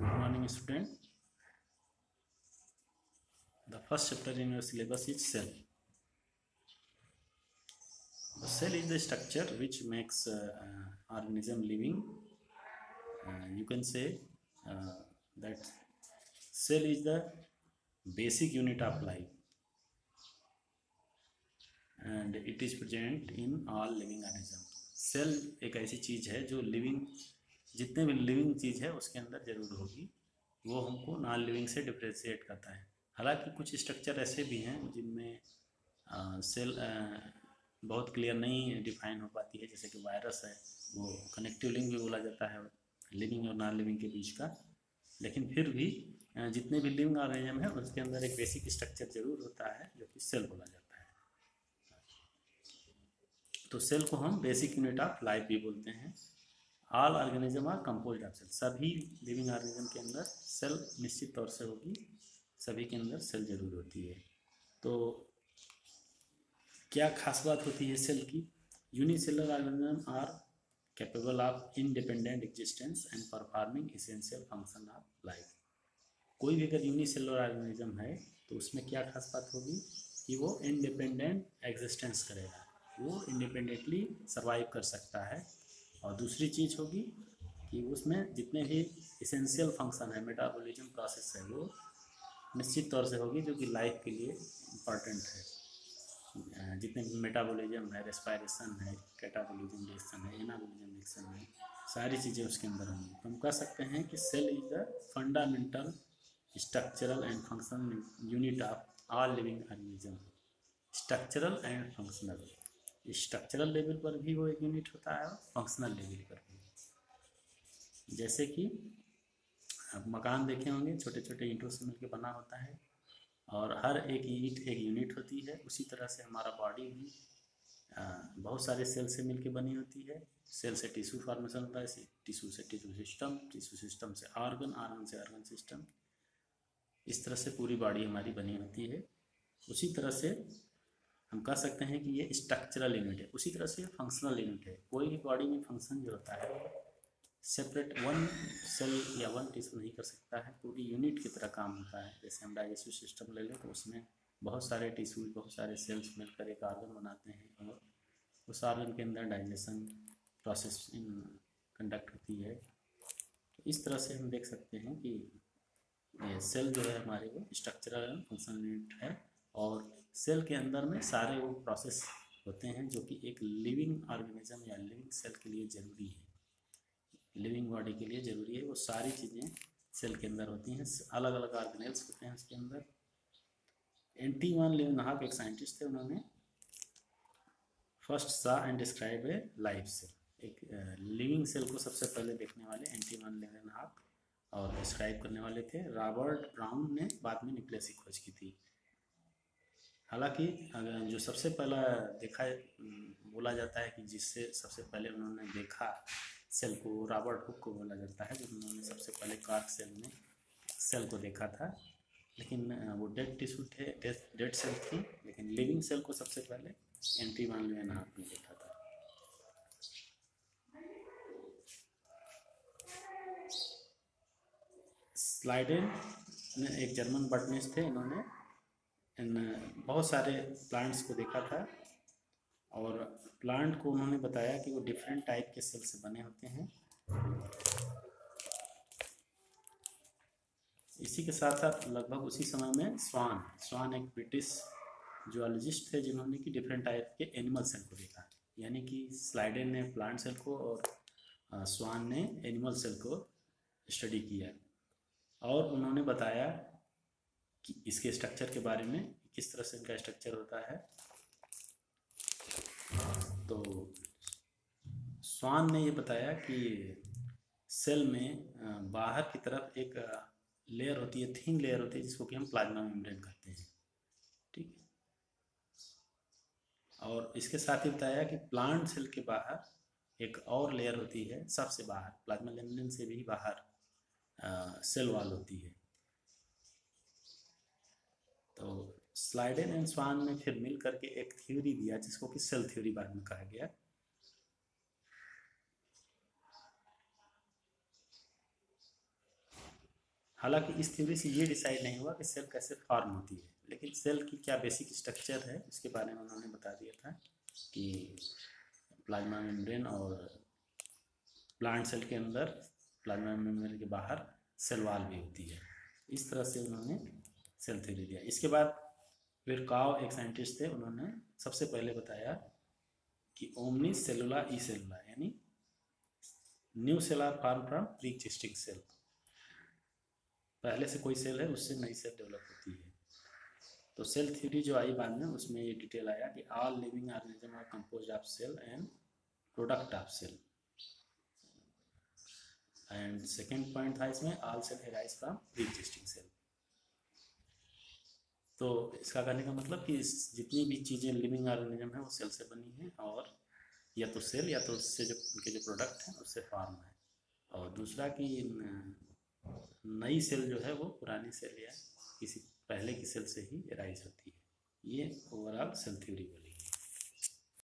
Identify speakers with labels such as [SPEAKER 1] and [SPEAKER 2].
[SPEAKER 1] Good morning, student. The first chapter in your syllabus is cell. The cell is the structure which makes organism living. You can say that cell is the basic unit of life, and it is present in all living organism. Cell एक ऐसी चीज़ है जो living, जितने भी living चीज़ है उसके अंदर जरूर होगी. वो हमको नॉन लिविंग से डिफ्रेंशिएट करता है. हालांकि कुछ स्ट्रक्चर ऐसे भी हैं जिनमें सेल बहुत क्लियर नहीं डिफाइन हो पाती है, जैसे कि वायरस है, वो कनेक्टिव लिंक भी बोला जाता है लिविंग और नॉन लिविंग के बीच का. लेकिन फिर भी जितने भी लिविंग ऑर्गेनिज्म है उसके अंदर एक बेसिक स्ट्रक्चर जरूर होता है जो कि सेल बोला जाता है. तो सेल को हम बेसिक यूनिट ऑफ लाइफ भी बोलते हैं. All organism are composed of cell. सभी लिविंग ऑर्गेनिज्म के अंदर सेल निश्चित तौर से होगी, सभी के अंदर सेल जरूर होती है. तो क्या खास बात होती है सेल की? Unicellular organism are capable of independent existence and performing essential function of life. कोई भी अगर यूनिसेलुलर ऑर्गेनिज्म है तो उसमें क्या खास बात होगी कि वो इंडिपेंडेंट एग्जिस्टेंस करेगा, वो इंडिपेंडेंटली सर्वाइव कर सकता है. और दूसरी चीज़ होगी कि उसमें जितने भी एसेंशियल फंक्शन है, मेटाबॉलिज्म प्रोसेस है, वो निश्चित तौर से होगी जो कि लाइफ के लिए इम्पॉर्टेंट है. जितने भी मेटाबॉलिज्म है, रेस्पायरेशन है, कैटाबॉलिज्म रिएक्शन है, एनाबॉलिज्म रिएक्शन है, सारी चीज़ें उसके अंदर होंगी. तो हम कह सकते हैं कि cell is the fundamental structural and functional unit of all living organism. Structural and functional, structural level पर भी वो एक यूनिट होता है और फंक्शनल लेवल पर भी. जैसे कि आप मकान देखे होंगे, छोटे छोटे ईंटों से मिलकर बना होता है और हर एक ईंट एक यूनिट होती है. उसी तरह से हमारा बॉडी भी बहुत सारे सेल से मिलकर बनी होती है. सेल से टिश्यू फॉर्मेशन होता है, टिश्यू से टिश्यू सिस्टम, टिश्यू सिस्टम से ऑर्गन, ऑर्गन से ऑर्गन सिस्टम. इस तरह से पूरी बॉडी हमारी बनी होती है. उसी तरह से हम कह सकते हैं कि ये स्ट्रक्चरल यूनिट है. उसी तरह से फंक्शनल यूनिट है. कोई भी बॉडी में फंक्शन जो होता है सेपरेट वन सेल या वन टिश्यू नहीं कर सकता है, पूरी यूनिट की तरह काम होता है. जैसे हम डाइजेस्टिव सिस्टम ले लें तो उसमें बहुत सारे टिश्यूज, बहुत सारे सेल्स मिलकर एक ऑर्गन बनाते हैं और उस ऑर्गन के अंदर डाइजेशन प्रोसेस कंडक्ट होती है. तो इस तरह से हम देख सकते हैं कि ये सेल जो है हमारे वो स्ट्रक्चरल एंड फंक्शनल यूनिट है. और सेल के अंदर में सारे वो प्रोसेस होते हैं जो कि एक लिविंग ऑर्गेनिज्म या लिविंग सेल के लिए ज़रूरी है, लिविंग बॉडी के लिए ज़रूरी है. वो सारी चीज़ें सेल के अंदर होती हैं. अलग अलग ऑर्गेनेल्स होते हैं उसके अंदर. एंटी वन लीवेनहॉक एक साइंटिस्ट थे, उन्होंने first saw and describe a life cell. एक लिविंग सेल को सबसे पहले देखने वाले एंटी वन लीवेनहॉक और डिस्क्राइब करने वाले थे. रॉबर्ट ब्राउन ने बाद में न्यूक्लियस की खोज की थी. हालांकि जो सबसे पहला देखा बोला जाता है कि जिससे सबसे पहले उन्होंने देखा सेल को, रॉबर्ट हुक को बोला जाता है, जब उन्होंने सबसे पहले कॉर्क सेल में सेल को देखा था. लेकिन वो डेड टिश्यू थे, डेड सेल थी. लेकिन लिविंग सेल को सबसे पहले एंटी वन लीवेनहॉक ने देखा था. स्लाइडेन ने एक जर्मन बॉटनिस्ट थे, इन्होंने बहुत सारे प्लांट्स को देखा था और प्लांट को उन्होंने बताया कि वो डिफरेंट टाइप के सेल से बने होते हैं. इसी के साथ साथ लगभग उसी समय में स्वान एक ब्रिटिश जूलॉजिस्ट थे जिन्होंने कि डिफरेंट टाइप के एनिमल सेल को देखा. यानी कि स्लाइडेन ने प्लांट सेल को और स्वान ने एनिमल सेल को स्टडी किया और उन्होंने बताया कि इसके स्ट्रक्चर के बारे में, किस तरह से इनका स्ट्रक्चर होता है. तो स्वान ने ये बताया कि सेल में बाहर की तरफ एक लेयर होती है, थिन लेयर होती है, जिसको कि हम प्लाज्मा मेम्ब्रेन कहते हैं. ठीक है. और इसके साथ ही बताया कि प्लांट सेल के बाहर एक और लेयर होती है, सबसे बाहर प्लाज्मा मेम्ब्रेन से भी बाहर सेल वॉल होती है. तो स्लाइडेन एंड स्वान ने फिर मिल करके एक थ्योरी दिया जिसको कि सेल थ्योरी बाद में कहा गया. हालांकि इस थ्योरी से ये डिसाइड नहीं हुआ कि सेल कैसे फॉर्म होती है, लेकिन सेल की क्या बेसिक स्ट्रक्चर है उसके बारे में उन्होंने बता दिया था कि प्लाज्मा मेम्ब्रेन और प्लांट सेल के अंदर, प्लाज्मा मेम्ब्रेन के बाहर सेल वॉल भी होती है। इस तरह से उन्होंने सेल थ्योरी दिया। इसके बाद विरकाव एक साइंटिस्ट थे, उन्होंने सबसे पहले बताया कि ओमनी सेलुला ई सेलुला, यानी new cell are form from pre existing cell, पहले से कोई सेल है उससे नई सेल डेवलप होती है। तो सेल थ्योरी जो आई बाद में, उसमें ये डिटेल आया कि all living organism are composed of cell and product of cell. And second point था इसमें, all cell arise from pre existing cell. तो इसका कहने का मतलब कि जितनी भी चीज़ें लिविंग ऑर्गेनिज्म है वो सेल से बनी है, और या तो सेल या तो उससे जो उनके जो प्रोडक्ट हैं उससे फॉर्म है। और दूसरा कि नई सेल जो है वो पुरानी सेल या किसी पहले की सेल से ही राइज होती है। ये ओवरऑल सेल थ्योरी बोली।